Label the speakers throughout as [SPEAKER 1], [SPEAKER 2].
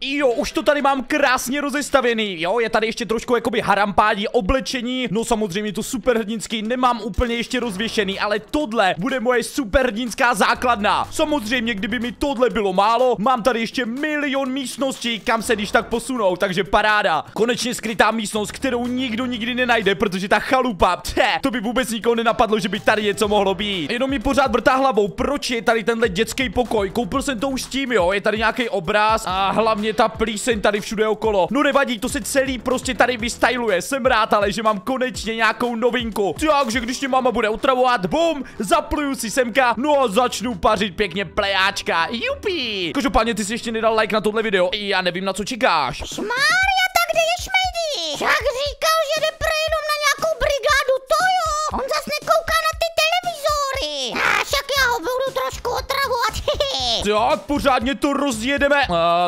[SPEAKER 1] Jo, už to tady mám krásně rozestavený. Jo, je tady ještě trošku jakoby harampádí oblečení. No samozřejmě to superhrdinský nemám úplně ještě rozvěšený, ale tohle bude moje superhrdinská základna. Samozřejmě, kdyby mi tohle bylo málo, mám tady ještě milion místností, kam se když tak posunou, takže paráda. Konečně skrytá místnost, kterou nikdo nikdy nenajde, protože ta chalupa, to by vůbec nikoho nenapadlo, že by tady něco mohlo být. Jenom mi pořád vrtá hlavou, proč je tady tenhle dětský pokoj. Koupil jsem to už s tím, jo, je tady nějaký obraz a hlavně ta plíseň tady všude okolo. No nevadí, to se celý prostě tady vystyluje. Jsem rád, ale že mám konečně nějakou novinku. Takže když mě máma bude otravovat, bum, zapluju si semka, no a začnu pařit pěkně plejáčka. Jupi. Každopádně ty si ještě nedal like na tohle video. Já nevím, na co čekáš.
[SPEAKER 2] Šmária, tak kde je Šmejdi? Jak říkal, že jde jenom na nějakou brigádu, to jo. On zas nekouká na ty televizory. Však já ho budu trošku otravovat.
[SPEAKER 1] Tak, pořádně to rozjedeme.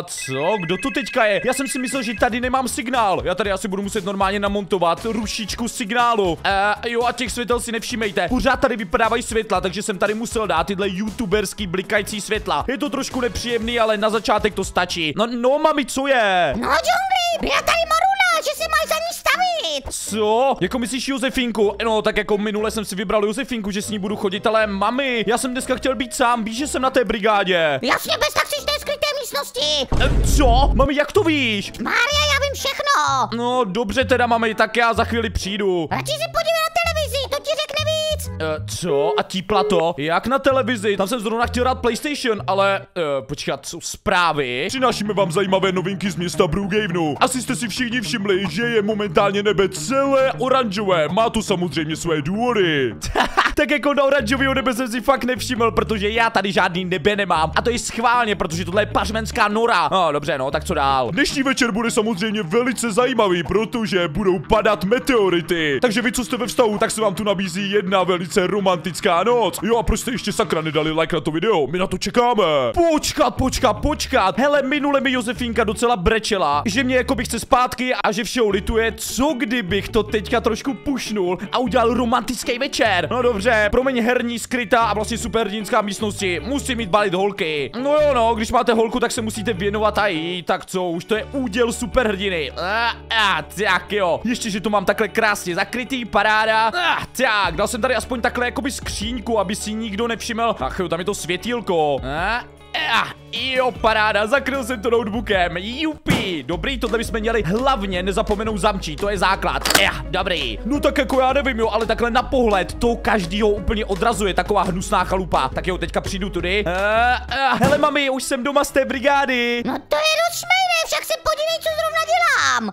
[SPEAKER 1] Co? Kdo to teďka je? Já jsem si myslel, že tady nemám signál. Já tady asi budu muset normálně namontovat rušičku signálu. Jo, a těch světel si nevšímejte. Pořád tady vypadávají světla, takže jsem tady musel dát tyhle youtuberský blikající světla. Je to trošku nepříjemný, ale na začátek to stačí. No, mami, co je?
[SPEAKER 2] No, Džungli, já tady Maruna, že se máš za ní stavit.
[SPEAKER 1] Co? Jako myslíš Josefinku? No, tak jako minule jsem si vybral Josefinku, že s ní budu chodit, ale mami, já jsem dneska chtěl být sám, víš, že jsem na té brigádě.
[SPEAKER 2] Jasně, bez tak jsi v té skryté místnosti.
[SPEAKER 1] Co? Mami, jak to víš?
[SPEAKER 2] Mária, já vím všechno.
[SPEAKER 1] No, dobře teda, mami, tak já za chvíli přijdu.
[SPEAKER 2] Radši si podívej na televizi, to ti řekne víc.
[SPEAKER 1] Co? A típla to? Jak na televizi? Tam jsem zrovna chtěl dát PlayStation, ale... počkat, jsou zprávy? Přinášíme vám zajímavé novinky z města Brookhavenu. Asi jste si všichni všimli, že je momentálně nebe celé oranžové. Má to samozřejmě své důvody. Tak jako na oranžového nebe jsem si fakt nevšiml, protože já tady žádný nebe nemám. A to je schválně, protože tohle je pařmenská nora. No, dobře, no, tak co dál? Dnešní večer bude samozřejmě velice zajímavý, protože budou padat meteority. Takže vy, co jste ve vztahu, tak se vám tu nabízí jedna velice romantická noc. Jo, a proč jste ještě sakra nedali like na to video? My na to čekáme. Počkat. Hele, minule mi Josefínka docela brečela, že mě jako chce zpátky a že všeho lituje. Co kdybych to teďka trošku pušnul a udělal romantický večer? No dobře, promiň, herní, skrytá a vlastně superhrdinská místnosti. Musím mít balit holky. No jo, no, když máte holku, tak se musíte věnovat a jí. Tak co, už to je úděl superhrdiny. Tak jo. Ještě, že to mám takhle krásně zakrytý, paráda. Tak, dal jsem tady aspoň takhle jakoby skříňku, aby si nikdo nevšiml. Ach jo, tam je to světýlko. Jo, paráda, zakryl jsem to notebookem. Jupi, dobrý, tohle bychom měli hlavně nezapomenout zamčít, to je základ. Dobrý. No tak jako já nevím, jo, ale takhle na pohled to každýho úplně odrazuje, taková hnusná chalupa. Tak jo, teďka přijdu tudy. Hele, mami, už jsem doma z té brigády.
[SPEAKER 2] No to je dost šmejné, však se podívej, co zrovna dělám.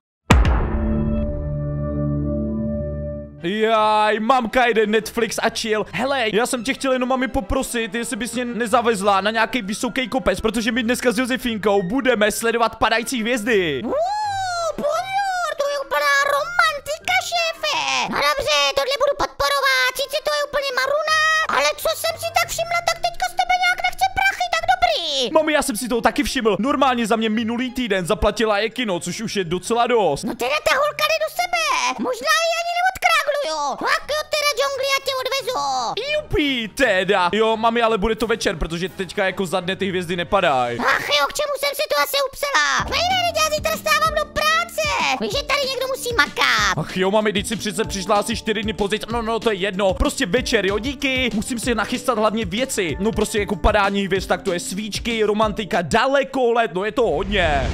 [SPEAKER 1] Jaj, mamka jde Netflix a chill. Hele, já jsem tě chtěl jenom mami poprosit, jestli bys mě nezavezla na nějaký vysoký kopec, protože my dneska s Josefínkou budeme sledovat padající hvězdy.
[SPEAKER 2] Pozor, to je úplná romantika, šéfe. No dobře, tohle budu podporovat, sice to je úplně maruna, ale co jsem si tak všimla, tak teďka z tebe nějak nechce prachy, tak dobrý.
[SPEAKER 1] Mami, já jsem si toho taky všiml. Normálně za mě minulý týden zaplatila je kino, což už je docela dost.
[SPEAKER 2] No teda ta holka jde do sebe, možná ji ani neodkrágluju. Tak jo, teda Džungli, já tě odvezu.
[SPEAKER 1] Jupi, teda. Jo, mami, ale bude to večer, protože teďka jako za dne ty hvězdy nepadají.
[SPEAKER 2] Ach jo, k čemu jsem si to asi upsala? Nejde, já zítra stávám do práce. Víš, že tady někdo musí makat.
[SPEAKER 1] Ach jo, mami, teď si přece přišla asi 4 dny později. No, to je jedno. Prostě večer, jo, díky. Musím si nachystat hlavně věci. No prostě jako padání hvězd, tak to je svíčky, romantika, dalekohled, no je to hodně.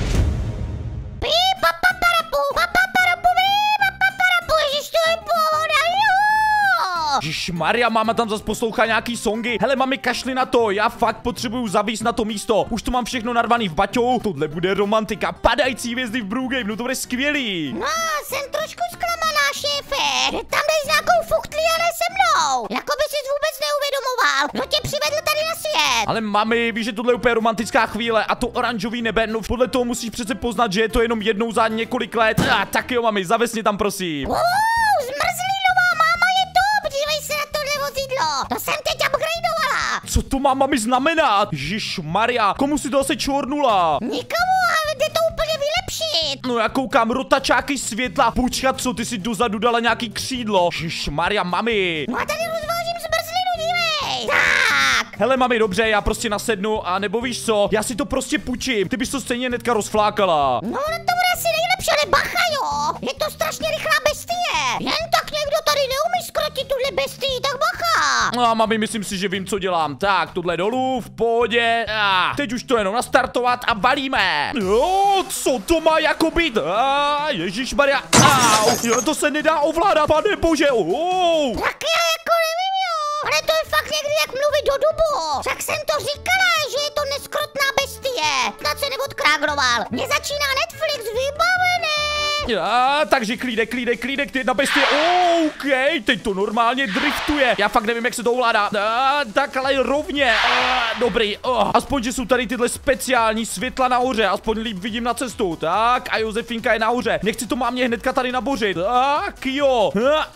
[SPEAKER 1] Ježišmarja, máma tam zase poslouchá nějaký songy. Hele, mami, kašli na to, já fakt potřebuju zavíst na to místo. Už to mám všechno narvaný v baťou. Tohle bude romantika, padající hvězdy v Brookhavenu, to bude skvělý.
[SPEAKER 2] No, jsem trošku zklamaná, šéfe. Že tam jdeš s nějakou fuchtlí a ne se mnou. Jako by si vůbec neuvědomoval, kdo tě přivedl tady na svět.
[SPEAKER 1] Ale mami, víš, že tohle je úplně romantická chvíle a to oranžový nebe, no podle toho musíš přece poznat, že je to jenom jednou za několik let. Tak jo, mami, zavez mě tam, prosím.
[SPEAKER 2] Zmrzlinová máma je top, dívej se na tohle vozidlo. To jsem teď upgradeovala.
[SPEAKER 1] Co to má, mami, znamenat? Ježišmarja, komu si to asi čornula?
[SPEAKER 2] Nikomu, ale jde to úplně vylepšit.
[SPEAKER 1] No já koukám, rotačáky světla. Počkat, co, ty si dozadu dala nějaký křídlo. Ježišmarja, mami.
[SPEAKER 2] No a tady rozvážím zmrzlinu, dívej. Tak.
[SPEAKER 1] Hele, mami, dobře, já prostě nasednu, a nebo víš co, já si to prostě půjčím. Ty bys to stejně hnedka rozflákala.
[SPEAKER 2] No, to bude asi nejlepší, ale bacha, jo. Je to strašně rychlá bestie. Jen tak někdo tady neumí zkrotit tuhle bestii, tak bacha.
[SPEAKER 1] No a mami, myslím si, že vím, co dělám. Tak, tohle dolů, v pohodě. Teď už to jenom nastartovat a valíme. Jo, co to má jako být? Ježišmarja. Jo, to se nedá ovládat, pane bože.
[SPEAKER 2] Tak já jako nevím, jo. Ale to je fakt někdy jak mluvit do dubu. Tak jsem to říkala, že je to neskrotná bestie. Snad se neodkrágroval. Mně začíná Netflix vybavený.
[SPEAKER 1] Takže klídek, ty jedna bestie. OK, teď to normálně driftuje. Já fakt nevím, jak se to ovládá. Tak ale rovně. Dobrý. Aspoň, že jsou tady tyhle speciální světla nahoře. Aspoň líp vidím na cestu. Tak, a Josefinka je nahoře. Nechci to mámě hnedka tady nabořit. Tak jo.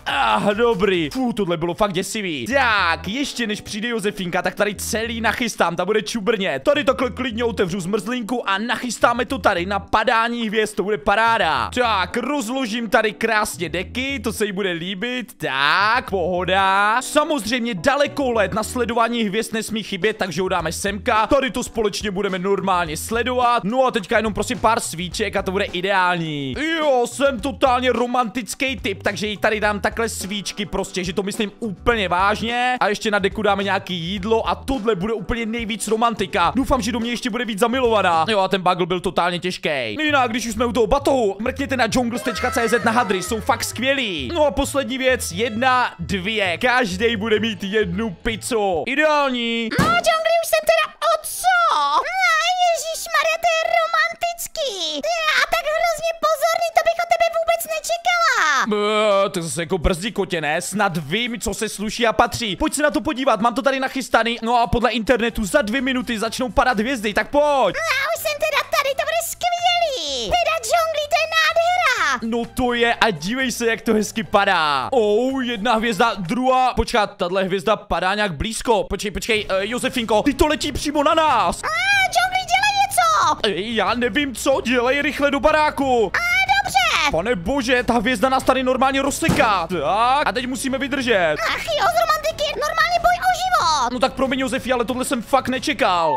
[SPEAKER 1] Dobrý. Tohle bylo fakt děsivý. Tak, ještě než přijde Josefinka, tak tady celý nachystám. Ta bude čubrně. Tady takhle klidně otevřu zmrzlinku a nachystáme to tady na padání hvězd. To bude paráda. Tak, rozložím tady krásně deky, to se jí bude líbit. Tak, pohoda. Samozřejmě dalekohled na sledování hvězd nesmí chybět, takže ho dáme semka. Tady to společně budeme normálně sledovat. No a teďka jenom prosím pár svíček a to bude ideální. Jo, jsem totálně romantický typ, takže jí tady dám takhle svíčky prostě, že to myslím úplně vážně. A ještě na deku dáme nějaký jídlo a tohle bude úplně nejvíc romantika. Doufám, že do mě ještě bude víc zamilovaná. Jo, a ten bagel byl totálně těžký. Jinak, když už jsme u toho batohu, mrkněte na jungles.cz na hadry, jsou fakt skvělí. No a poslední věc, 1, 2. Každý bude mít jednu pizzu. Ideální.
[SPEAKER 2] No, Jungli, už jsem teda o co? Ježišmarja, to je romantický. A tak hrozně pozorný, to bych od tebe vůbec nečekala.
[SPEAKER 1] To zase jako brzdí kotě, ne? Snad vím, co se sluší a patří. Pojď se na to podívat, mám to tady nachystaný. No a podle internetu za 2 minuty začnou padat hvězdy, tak pojď.
[SPEAKER 2] Už jsem teda tady, to bude skvělý. Teda Jungli, to je nádhera.
[SPEAKER 1] No to je a dívej se, jak to hezky padá. Jedna hvězda, druhá. Počkat, tahle hvězda padá nějak blízko. Počkej, Josefinko, ty to letí přímo na nás.
[SPEAKER 2] Jungli, dělej něco.
[SPEAKER 1] Já nevím co, dělej rychle do baráku.
[SPEAKER 2] Dobře.
[SPEAKER 1] Pane bože, ta hvězda nás tady normálně rozseká. Tak, a teď musíme vydržet.
[SPEAKER 2] Ach jo, z romantiky je normálně boj o život.
[SPEAKER 1] No tak promiň, Josefi, ale tohle jsem fakt nečekal.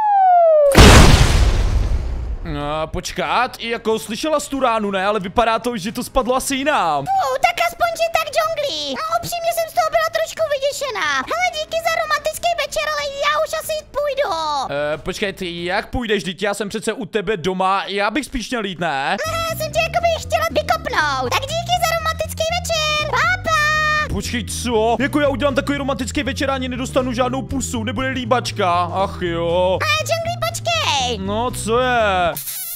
[SPEAKER 1] Počkat, jako slyšela jsi tu ránu, ne? Ale vypadá to, že to spadlo asi jinam.
[SPEAKER 2] Tak aspoň, že tak, Jungli. Upřímně jsem z toho byla trošku vyděšená. Hele, díky za romantický večer, ale já už asi půjdu.
[SPEAKER 1] Počkej, ty jak půjdeš, dítě? Já jsem přece u tebe doma, já bych spíš měl jít, ne?
[SPEAKER 2] Já jsem tě jakoby chtěla vykopnout. Tak díky za romantický večer. Papa.
[SPEAKER 1] Počkej, co? Jako já udělám takový romantický večer a ani nedostanu žádnou pusu, nebude líbačka. Ach jo.
[SPEAKER 2] Jungli, počkej.
[SPEAKER 1] No, co je?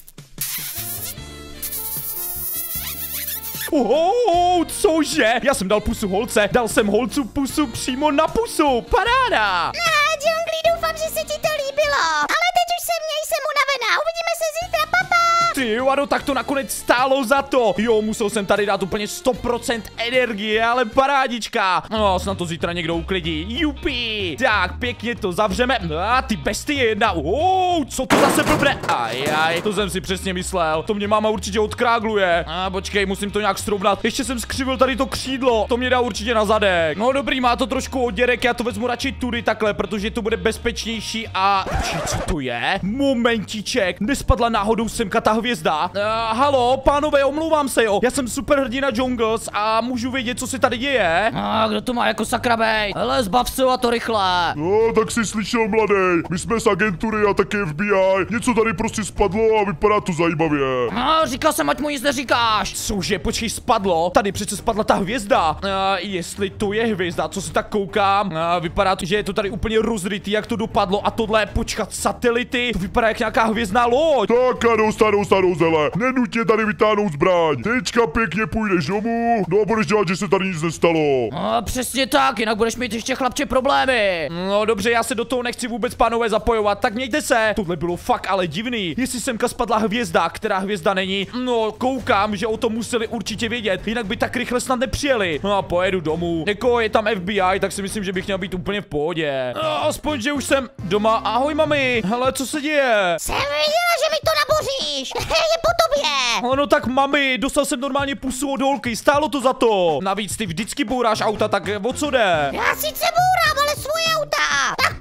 [SPEAKER 1] Cože? Já jsem dal pusu holce, dal jsem holcu pusu přímo na pusu. Paráda.
[SPEAKER 2] Jungli, doufám, že se ti to líbilo. Ale teď už se měj, jsem unavená. Uvidíme se zítra, papa.
[SPEAKER 1] Ty ano, tak to nakonec stálo za to. Jo, musel jsem tady dát úplně 100% energie, ale parádička. No, snad to zítra někdo uklidí. Jupi. Tak, pěkně to zavřeme. Ty bestie jedna. Co to zase blbne? Ajaj, to jsem si přesně myslel. To mě máma určitě odkrágluje. Počkej, musím to nějak srovnat. Ještě jsem skřivil tady to křídlo. To mě dá určitě na zadek. No dobrý, má to trošku oděrek, já to vezmu radši tudy takhle, protože to bude bezpečnější a... Co to je? Momentiček. Nespadla náhodou semka ta hvězda. Halo, pánové, omlouvám se, jo. Já jsem superhrdina Jungles a můžu vědět, co se tady děje.
[SPEAKER 3] Kdo to má jako sakrabej? Hele, zbav se a to rychle.
[SPEAKER 4] No, tak jsi slyšel, mladej. My jsme z agentury a taky FBI. Něco tady prostě spadlo a vypadá to zajímavě.
[SPEAKER 3] Říkal jsem, ať mu nic neříkáš.
[SPEAKER 1] Cože, počkej, spadlo? Tady přece spadla ta hvězda. Jestli to je hvězda, co se tak koukám. Vypadá to, že je to tady úplně rozrytý, jak to dopadlo. A tohle, počkat, satelity. To vypadá jak nějaká hvězdná loď.
[SPEAKER 4] Tak ano, starou zele. Nenutě tady vytáhnout zbraň. Teďka pěkně půjdeš domů. No a budeš dělat, že se tady nic nestalo.
[SPEAKER 3] Přesně tak, jinak budeš mít ještě chlapče problémy.
[SPEAKER 1] No dobře, já se do toho nechci vůbec, pánové, zapojovat. Tak mějte se. Tohle bylo fakt ale divný. Jestli semka spadla hvězda, která hvězda není. No, koukám, že o tom museli určitě vědět. Jinak by tak rychle snad nepřijeli. No a pojedu domů. Jako je tam FBI, tak si myslím, že bych měl být úplně v pohodě. Aspoň, že už jsem doma. Ahoj, mami. Hele, co se děje?
[SPEAKER 2] Jsem věděla, že mi to naboříš. Je po tobě.
[SPEAKER 1] No tak mami, dostal jsem normálně pusu od holky, stálo to za to. Navíc ty vždycky bouráš auta, tak o co jde?
[SPEAKER 2] Já sice bourám, ale svoje auta. Tak pojď,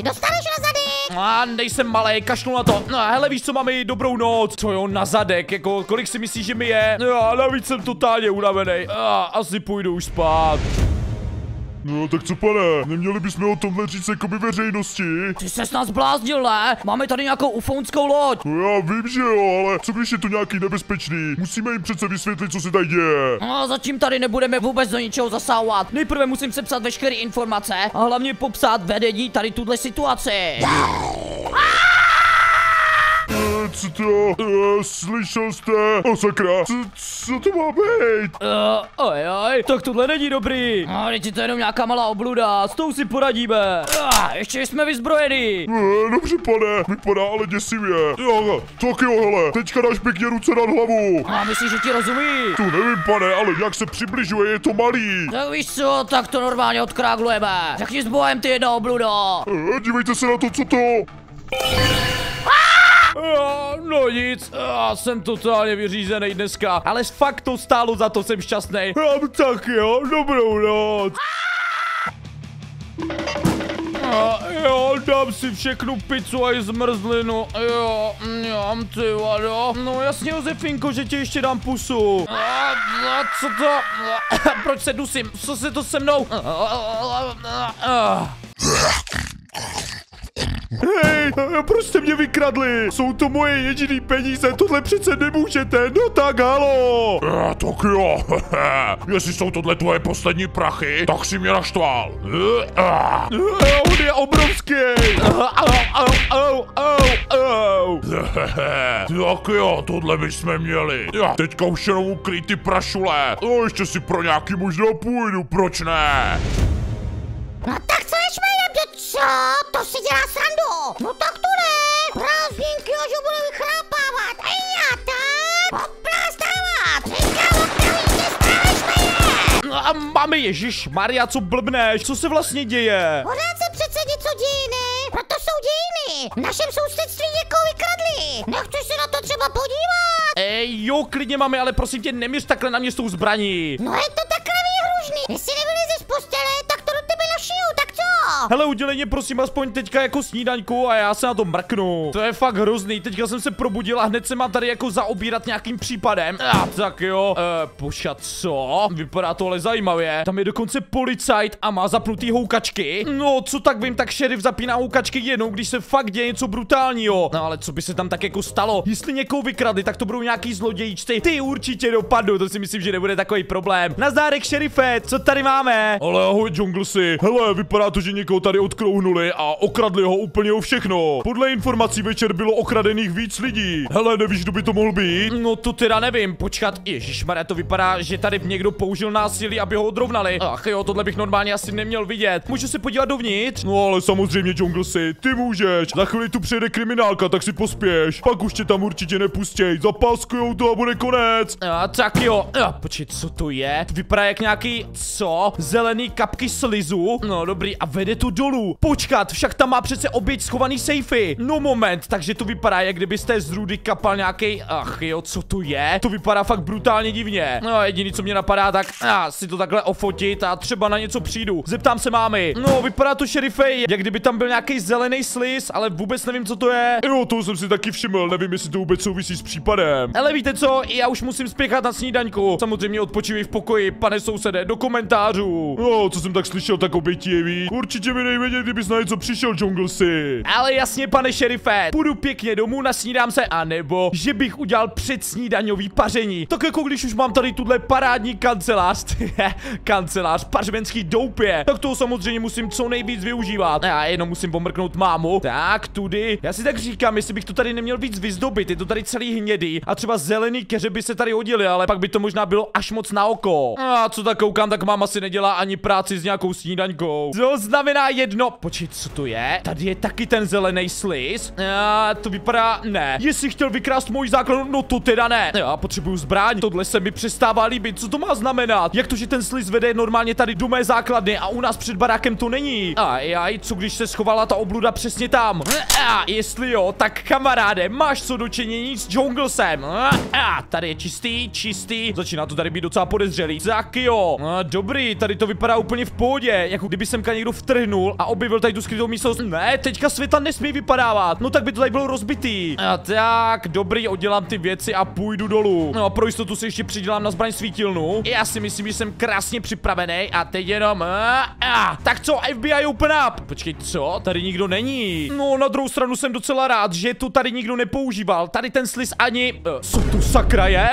[SPEAKER 2] dostaneš na zadek.
[SPEAKER 1] Nejsem malej, kašlu na to. No, hele, víš co, máme dobrou noc. Co jo, na zadek, jako kolik si myslíš, že mi je? Já navíc jsem totálně unavený. Asi půjdu už spát.
[SPEAKER 4] No tak co, pane, neměli bychom o tomhle říct jakoby veřejnosti?
[SPEAKER 3] Ty se nás bláznil, ne? Máme tady nějakou ufounskou loď.
[SPEAKER 4] No já vím, že jo, ale co když je to nějaký nebezpečný? Musíme jim přece vysvětlit, co se tady děje.
[SPEAKER 3] No, zatím tady nebudeme vůbec do ničeho zasahovat. Nejprve musím sepsat veškeré informace a hlavně popsat vedení tady tuhle situaci.
[SPEAKER 4] Co to? Slyšel jste? O sakra, co to má být?
[SPEAKER 1] Ojoj, tak tohle není dobrý.
[SPEAKER 3] No, teď je to jenom nějaká malá obluda, s tou si poradíme. Ještě jsme vyzbrojeni.
[SPEAKER 4] Dobře, pane, vypadá ale děsivě. Jo, tak jo, hele, teďka dáš pěkně ruce nad hlavu.
[SPEAKER 3] A myslíš, že ti rozumí?
[SPEAKER 4] To nevím, pane, ale jak se přibližuje, je to malý.
[SPEAKER 3] Tak víš co, tak to normálně odkráglujeme. Řekni s bohem, ty jedna obludo.
[SPEAKER 4] Dívejte se na to, co to?
[SPEAKER 1] No nic, jsem totálně vyřízený dneska, ale fakt to stálo za to, jsem šťastný. Tak jo, dobrou noc. Jo, dám si všechnu pizzu a i zmrzlinu. Jo, ty vado. No jasně, Josefinko, že ti ještě dám pusu. Co to? Proč se dusím? Co se to se mnou? Hej, proč jste mě vykradli? Jsou to moje jediný peníze, tohle přece nemůžete, no tak halo.
[SPEAKER 4] Tak jo, jestli jsou tohle tvoje poslední prachy, tak si mě naštval.
[SPEAKER 1] On je obrovský.
[SPEAKER 4] Tak jo, tohle bychom měli. Teďka už jenom ukrýt ty prašule. Ještě si pro nějaký možná půjdu, proč ne?
[SPEAKER 2] No tak co než jdem, co? To si dělá srandu. No tak to ne. Prázdninky, že budu vychrápávat. A já tak. Oplastávat. Říkám, okamžitě strážme je.
[SPEAKER 1] A mami, Ježíš Maria, co blbneš? Co se vlastně děje?
[SPEAKER 2] Pořád se přece něco děje, ne? Proto jsou dějiny. V našem sousedství někoho vykradli. Nechceš se na to třeba podívat?
[SPEAKER 1] Jo, klidně mami, ale prosím tě, neměř takhle na mě s tou zbraní.
[SPEAKER 2] No je to takhle výhružný. Jestli nevylezeš z postele, tak to do tebe našiju, tak co?
[SPEAKER 1] Hele, udělej mě prosím aspoň teďka jako snídaňku a já se na to mrknu. To je fakt hrozný, teďka jsem se probudil a hned se mám tady jako zaobírat nějakým případem. Tak jo, počkat, co? Vypadá to ale zajímavě. Tam je dokonce policajt a má zapnutý houkačky. No, co tak vím, tak šerif zapíná houkačky jenom, když se fakt děje něco brutálního. No ale co by se tam tak jako stalo? Jestli někoho vykradli, tak to budou nějaký zlodějíčci. Ty určitě dopadnou, to si myslím, že nebude takový problém. Nazdárek, šerife, co tady máme?
[SPEAKER 4] Ale ahoj, Junglesy. Hele, vypadá to, že někoho tady odkrouhnuli a okradli ho úplně o všechno. Podle informací večer bylo okradených víc lidí. Hele, nevíš, kdo by to mohl být?
[SPEAKER 1] No to teda nevím, počkat, ježišmarja, to vypadá, že tady někdo použil násilí, aby ho odrovnali. Ach jo, tohle bych normálně asi neměl vidět. Můžu se podívat dovnitř?
[SPEAKER 4] No ale samozřejmě, Junglesy, ty můžeš. Za chvíli tu přijede kriminálka, tak si pospěš. Pak už tě tam určitě nepustěj. Zapáskujou to a bude konec.
[SPEAKER 1] Tak jo, počkej, co to je? To vypadá jak nějaký, co? Zelený kapky slizu? No dobrý, a vede to dolů. Počkat, však tam má přece oběť schovaný sejfy. No moment, takže to vypadá, jak kdybyste z rudy kapal nějaký. Ach jo, co to je? To vypadá fakt brutálně divně. No jediný, co mě napadá, tak si to takhle ofotit a třeba na něco přijdu. Zeptám se mámy. No, vypadá to, šerife, jak kdyby tam byl nějaký zelený sliz, ale vůbec nevím, co to je.
[SPEAKER 4] Jo, to jsem si taky všiml, nevím, jestli to vůbec souvisí s případem.
[SPEAKER 1] Ale víte co, já už musím spěchat na snídaňku. Samozřejmě odpočívej v pokoji, pane sousede, do komentářů.
[SPEAKER 4] No, co jsem tak slyšel, tak obětí je víc. Určitě mi nejvědět, kdybys na něco přišel, Junglesy.
[SPEAKER 1] Ale jasně, pane šerife, půjdu pěkně domů, nasnídám se, anebo že bych udělal předsnídaňový paření. Tak jako když už mám tady tuhle parádní kancelář, kancelář pařmenský doupě, tak toho samozřejmě musím co nejvíc využívat. Já jenom musím pomrknout mámu. Tak, tudy. Já si tak říkám, jestli bych to tady neměl víc vyzdobit, je to tady celý hnědý a třeba zelený keře by se tady hodily, ale pak by to možná bylo až moc na oko. A co tak koukám, tak máma si nedělá ani práci s nějakou snídaňkou. To znamená jedno. Počkej, co to je? Tady je taky ten zelený sliz. To vypadá, ne. Jestli chtěl vykrást můj základ, no to teda ne. Já potřebuju zbraň. Tohle se mi přestává líbit. Co to má znamenat? Jak to, že ten sliz vede normálně tady do mé základny a u nás před barákem to není? Ajaj, co když se schovala ta obluda přesně tam? Jestli jo, tak kamaráde, máš co dočinění s Junglesem. Tady je čistý. Začíná to tady být docela podezřelý. Tak jo. Dobrý, tady to vypadá úplně v pohodě, jako kdyby semka někdo vtrhnul přesunul a objevil tady tu skrytou místnost. Ne, teďka světla nesmí vypadávat. No tak by to tady bylo rozbitý. A tak, dobrý, oddělám ty věci a půjdu dolů. No a pro jistotu si ještě přidělám na zbraň svítilnu. Já si myslím, že jsem krásně připravený a teď jenom... Tak co, FBI open up. Počkej, co? Tady nikdo není. No, na druhou stranu jsem docela rád, že to tady nikdo nepoužíval. Tady ten sliz ani... Co tu sakra je?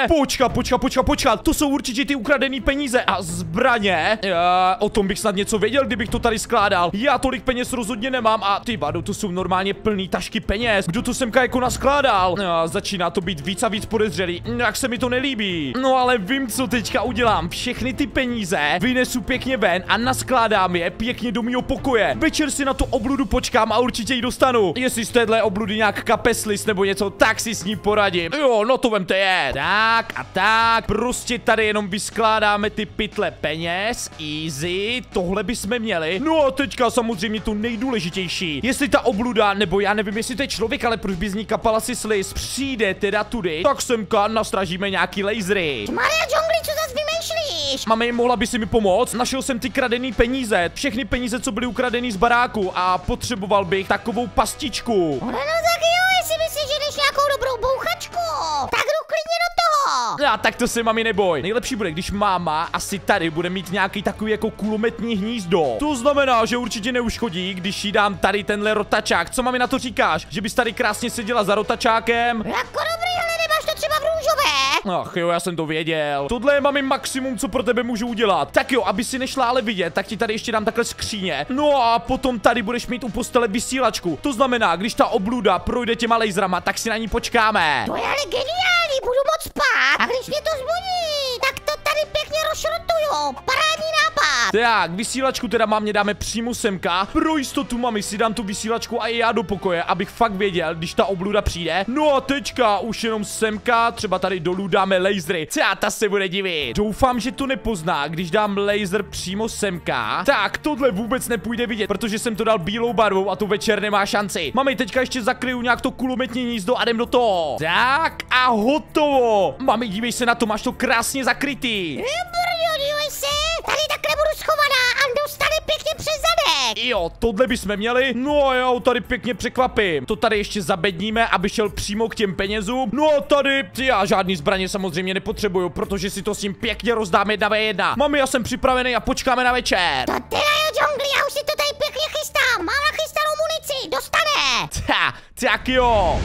[SPEAKER 1] Počkat. To jsou určitě ty ukradený peníze a zbraně. O tom bych snad něco věděl, kdybych to tady skládal. Já tolik peněz rozhodně nemám a ty vado, to jsou normálně plný tašky peněz. Kdo to semka jako naskládal? Začíná to být víc a víc podezřelý. Jak se mi to nelíbí. No ale vím, co teďka udělám. Všechny ty peníze vynesu pěkně ven a naskládám je pěkně do mýho pokoje. Večer si na tu obludu počkám a určitě ji dostanu. Jestli z téhle obludy nějak kapeslis nebo něco, tak si s ní poradím. Jo, no to vemte je. Tak a tak. Prostě tady jenom vyskládáme ty pytle peněz. Easy. Tohle bychom měli. No a teďka samozřejmě to nejdůležitější. Jestli ta obluda, nebo já nevím, jestli to je člověk, ale proč by z ní kapal asi sliz, přijde teda tudy, tak semka nastražíme nějaký lasery.
[SPEAKER 2] Maria Džungli, co zas vymýšlíš?
[SPEAKER 1] Mami, mohla by si mi pomoct? Našel jsem ty kradený peníze. Všechny peníze, co byly ukradený z baráku a potřeboval bych takovou pastičku.
[SPEAKER 2] No tak jo, jestli myslíš, že jdeš nějakou dobrou bouchačku, tak jdu klidně do toho.
[SPEAKER 1] Tak to se mami neboj. Nejlepší bude, když máma asi tady bude mít nějaký takový jako kulometní hnízdo. To znamená, že určitě neuškodí, když jí dám tady tenhle rotačák. Co mami na to říkáš? Že bys tady krásně seděla za rotačákem?
[SPEAKER 2] Jako dobrý, ale nemáš to třeba v růžové?
[SPEAKER 1] Ach jo, já jsem to věděl. Tohle je mami maximum, co pro tebe můžu udělat. Tak jo, aby si nešla ale vidět, tak ti tady ještě dám takhle skříně. No a potom tady budeš mít u postele vysílačku. To znamená, když ta obluda projde těma laserama, tak si na ní počkáme.
[SPEAKER 2] To je ale geniální, budu moc spát. A když mě to zbudí, tak to tady pěkně rozšrotuju. Parádní nápad.
[SPEAKER 1] Tak, vysílačku teda mámě dáme přímo semka. Pro jistotu mami si dám tu vysílačku a i já do pokoje, abych fakt věděl, když ta obluda přijde. No a teďka už jenom semka, třeba tady dolů dáme lasery. Ta se bude divit. Doufám, že to nepozná, když dám laser přímo semka. Tak, tohle vůbec nepůjde vidět, protože jsem to dal bílou barvou a to večer nemá šanci. Mami, teďka ještě zakryju nějak to kulometní hnízdo a jdem do toho. Tak a hotovo. Mami, dívej se na to, máš to krásně zakrytý.
[SPEAKER 2] Dívej se, tady takhle budu schovaná a dostane pěkně přes zadek.
[SPEAKER 1] Jo, tohle bychom měli. No a já ho tady pěkně překvapím. To tady ještě zabedníme, aby šel přímo k těm penězům. No a tady, já žádný zbraně samozřejmě nepotřebuju, protože si to s ním pěkně rozdáme 1v1. Mami, já jsem připravený a počkáme na večer.
[SPEAKER 2] To teda jo, Džungli, já už si to tady pěkně chystám. Mám nachystanou munici, dostane.
[SPEAKER 1] Tak jo.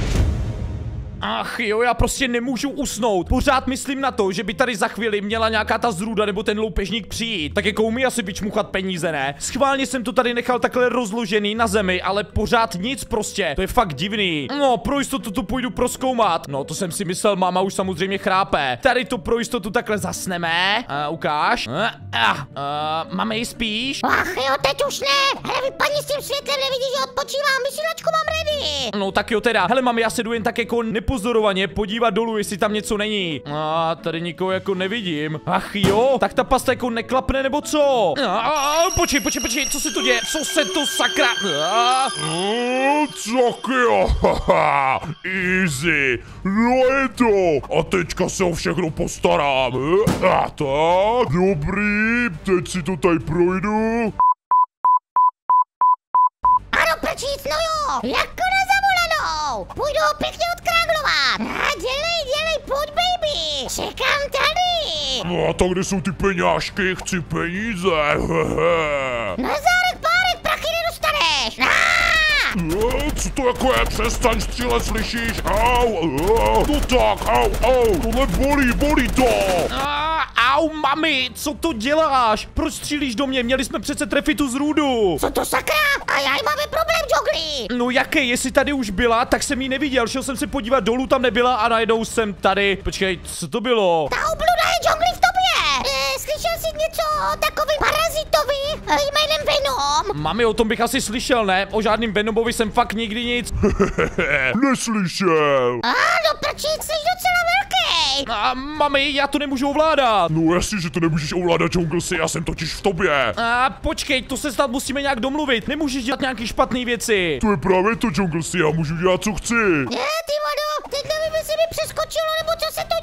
[SPEAKER 1] Ach jo, já prostě nemůžu usnout. Pořád myslím na to, že by tady za chvíli měla nějaká ta zrůda nebo ten loupežník přijít. Tak jako umí asi vyčmuchat peníze, ne? Schválně jsem to tady nechal takhle rozložený na zemi, ale pořád nic prostě. To je fakt divný. No, pro jistotu to půjdu prozkoumat. No, to jsem si myslel, máma už samozřejmě chrápe. Tady to pro jistotu takhle zasneme. Ukáž. Máme spíš?
[SPEAKER 2] Ach jo, teď už ne. Hele, vypadni s tím světlem, nevidíš, že odpočívám. Vysílačku mám ready.
[SPEAKER 1] No tak jo teda. Hele, mami, já se jdu jen tak jako nepozorovaně podívat dolů, jestli tam něco není. Tady nikoho jako nevidím. Ach jo, tak ta pasta jako neklapne nebo co? Počkej, co se to děje? Co se to sakra?
[SPEAKER 4] Tak jo, haha, easy, no je to. A teďka se o všechno postarám. Tak, dobrý, teď si to tady projdu.
[SPEAKER 2] Ano, prčíc, no jo, jako na zavolanou. Půjdu ho pěkně odkráglovat. Dělej, pojď, baby. Čekám tady.
[SPEAKER 4] No a tak kde jsou ty peňážky? Chci peníze.
[SPEAKER 2] Na zárek, párek, prachy nedostaneš.
[SPEAKER 4] Co to jako je? Přestaň střílet, slyšíš? Au, no tak, au, tohle bolí to.
[SPEAKER 1] Au, mami, co to děláš? Proč střílíš do mě? Měli jsme přece trefit tu zrůdu.
[SPEAKER 2] Co to sakra? A já máme problém, Džungli.
[SPEAKER 1] No jaký, jestli tady už byla, tak jsem ji neviděl. Šel jsem se podívat dolů, tam nebyla a najednou jsem tady. Počkej, co to bylo?
[SPEAKER 2] Ta obluda je, Džungli, v tobě. Slyšel jsi něco o takovým parazitovi jménem Venom?
[SPEAKER 1] Mami, o tom bych asi slyšel, ne? O žádným Venomovi jsem fakt nikdy nic.
[SPEAKER 4] Neslyšel.
[SPEAKER 2] No prčíc, jsi docela velký.
[SPEAKER 1] Mami, já to nemůžu ovládat.
[SPEAKER 4] No jasně, že to nemůžeš ovládat, Džunglsi, já jsem totiž v tobě.
[SPEAKER 1] Počkej, to se snad musíme nějak domluvit. Nemůžeš dělat nějaký špatné věci.
[SPEAKER 4] To je právě to, Džunglsi, já můžu dělat, co chci.
[SPEAKER 2] Ty vado, teď nevím, jestli mi přeskočilo, nebo co se to děje.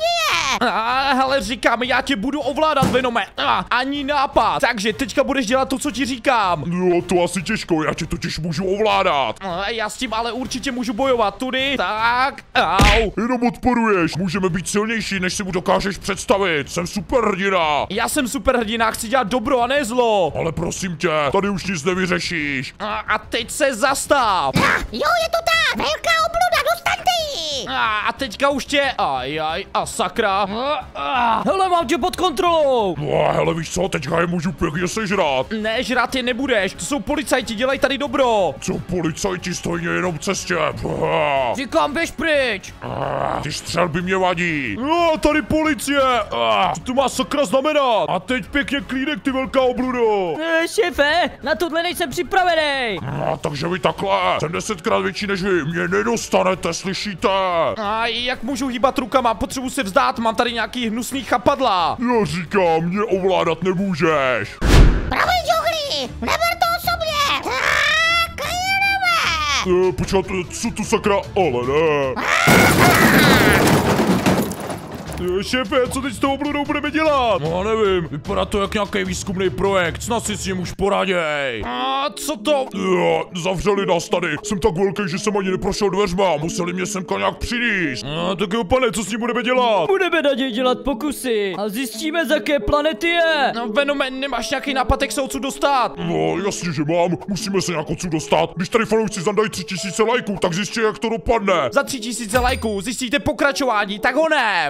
[SPEAKER 1] Hele, říkám, já tě budu ovládat, Venome. Ani nápad. Takže teďka budeš dělat to, co ti říkám.
[SPEAKER 4] No, to asi těžko, já tě totiž můžu ovládat.
[SPEAKER 1] Já s tím ale určitě můžu bojovat. Tudy, tak, au.
[SPEAKER 4] Jenom odporuješ, můžeme být silnější, než si mu dokážeš představit. Jsem superhrdina.
[SPEAKER 1] Já jsem superhrdina, chci dělat dobro a ne zlo.
[SPEAKER 4] Ale prosím tě, tady už nic nevyřešíš.
[SPEAKER 1] A teď se zastav.
[SPEAKER 2] Jo, je to ta velká obluda, dostaňte ji!
[SPEAKER 1] A teďka už tě, ajaj, a sakra.
[SPEAKER 3] Hele, mám tě pod kontrolou.
[SPEAKER 4] No, hele, víš co, teďka je můžu pěkně sežrat.
[SPEAKER 1] Ne, žrát je nebudeš, to jsou policajti, dělají tady dobro.
[SPEAKER 4] Co policajti stojí jenom v cestě?
[SPEAKER 3] Říkám, běž pryč.
[SPEAKER 4] Ty střelby mě vadí.
[SPEAKER 1] Tady policie. Co to má sakra znamenat? A teď pěkně klínek, ty velká obludo.
[SPEAKER 3] Šéfe, na tohle nejsem připravený.
[SPEAKER 4] Takže vy takhle, jsem 10krát větší než vy, mě nedostanete, slyšíte?
[SPEAKER 1] A jak můžu hýbat rukama? Potřebuji se vzdát, mám tady nějaký hnusný chapadla.
[SPEAKER 4] Já říkám, mě ovládat nemůžeš.
[SPEAKER 2] Pravý džungli, neber to osobně! Tak, jedeme!
[SPEAKER 4] Počkat, co tu sakra, ale ne.
[SPEAKER 1] Šéfe, co teď s tou obludou budeme dělat? No, nevím, vypadá to jak nějaký výzkumný projekt, snad si s ním už poraděj. A co to?
[SPEAKER 4] Zavřeli nás tady, jsem tak velký, že jsem ani neprošel dveřma, museli mě semka nějak přinést.
[SPEAKER 1] Tak jo, pane, co s ním budeme dělat?
[SPEAKER 3] Budeme na něj dělat pokusy a zjistíme, z jaké planety je.
[SPEAKER 1] No, Venome, nemáš nějaký nápad, jak se odsud dostat?
[SPEAKER 4] No, jasně, že mám, musíme se nějak odsud dostat. Když tady fanoušci zandají 3000 lajků, tak zjistí, jak to dopadne.
[SPEAKER 1] Za 3000 lajků zjistíte pokračování, tak ho ne.